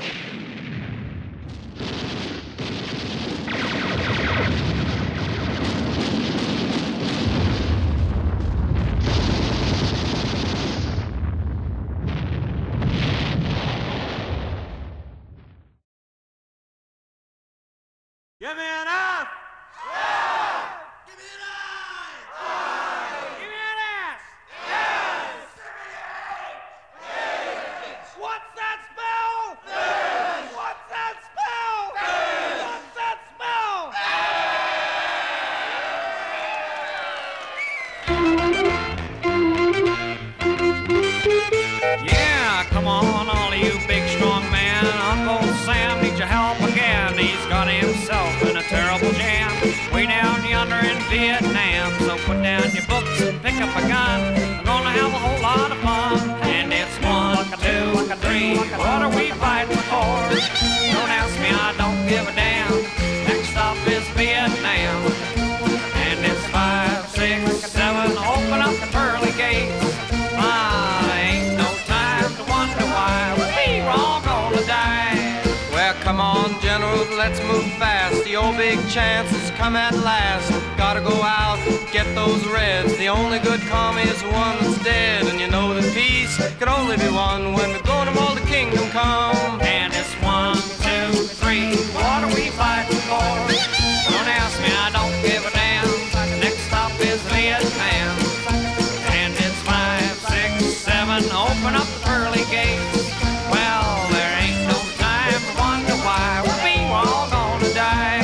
Give me an F! Yeah! Give me an I! I! Give me an S! Yes! What's that spell? Yes! What's that spell? Yes! What's that spell? Yeah, come on, all of you big strong men. Uncle Sam needs your help again. He's got himself in a terrible jam way down yonder in Vietnam. So put down your books and pick up a gun. We're gonna have a whole lot of fun. And it's 1, 2, 3. What are we fighting for? Don't ask me, I don't give a damn. Next stop is Vietnam. And it's 5, 6, 7. Open up the pearly gates. Ain't no time to wonder why we're all gonna die. Well, come on, General, let's move fast. The old big chance has come at last. Gotta go out, get those Reds. The only good commie is the one that's dead. And you know that peace can only be won when we're going to all the kingdom come. And it's 1, 2, 3. What are we fighting for? Don't ask me, I don't give a damn. Next stop is Vietnam. And it's 5, 6, 7. Open up the pearly gates. Well, there ain't no time to wonder why we're all gonna die.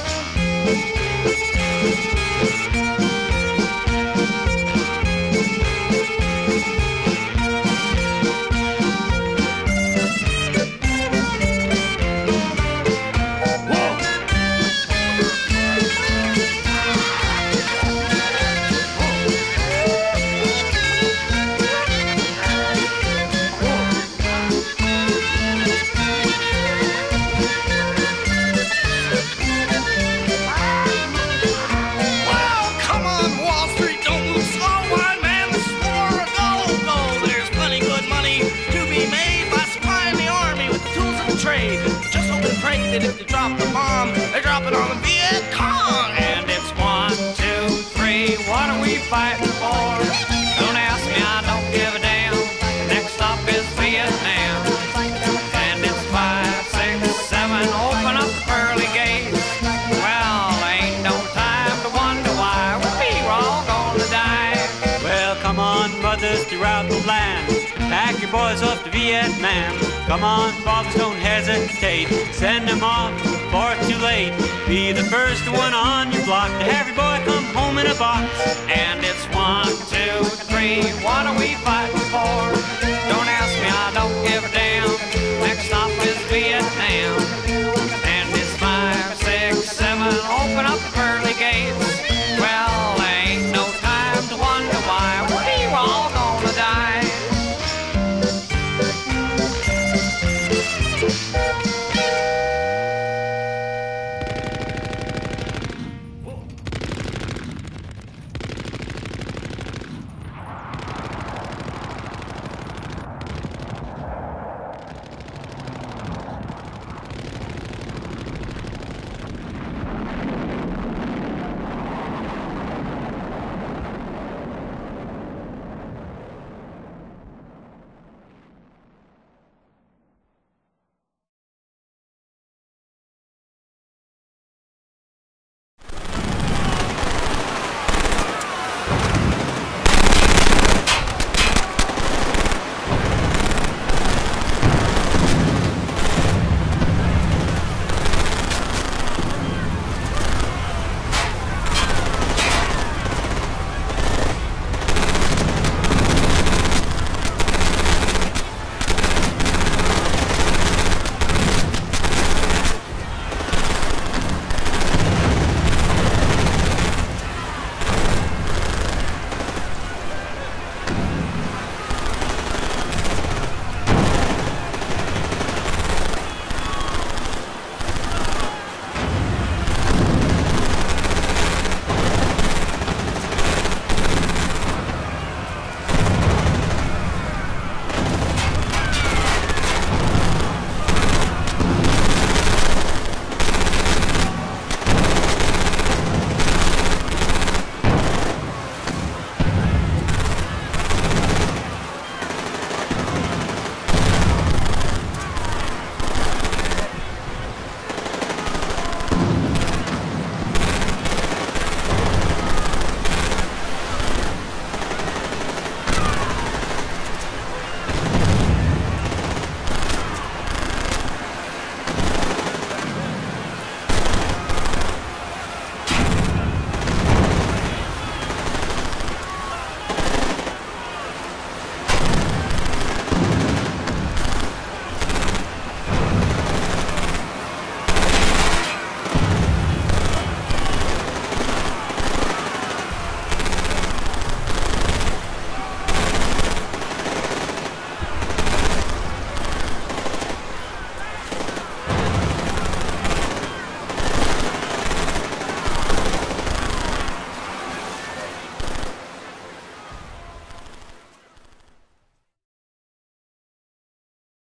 That if they drop the bomb, they drop it on the Viet Cong. And it's 1, 2, 3. What are we fighting for? Don't ask me, I don't give a damn. Next stop is Vietnam. And it's 5, 6, 7. Open up the pearly gates. Well, ain't no time to wonder why we're all gonna die. Well, come on, brothers throughout the land. Pack your boys off to Vietnam. Come on, fathers, don't hesitate. Send them off before it's too late. Be the first one on your block to have your boy come home in a box. And it's 1, 2, 3. What are we fighting for? Don't ask me, I don't give a